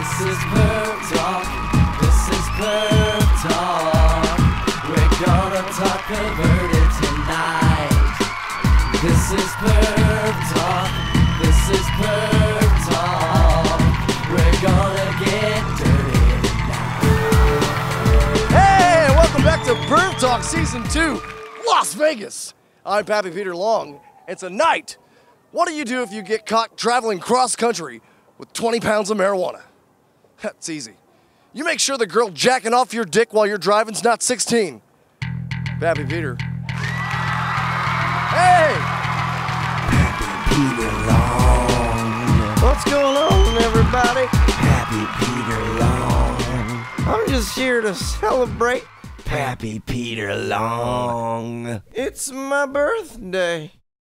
This is Perv Talk. This is Perv Talk. We're gonna talk about it tonight. This is Perv Talk. This is Perv Talk. We're gonna get dirty tonight. Hey, welcome back to Perv Talk Season 2, Las Vegas. I'm Pappy Peter Long. And tonight, what do you do if you get caught traveling cross-country with 20 pounds of marijuana? That's easy. You make sure the girl jacking off your dick while you're driving's not 16. Pappy Peter. Hey! Pappy Peter Long. What's going on, everybody? Pappy Peter Long. I'm just here to celebrate. Pappy Peter Long. It's my birthday.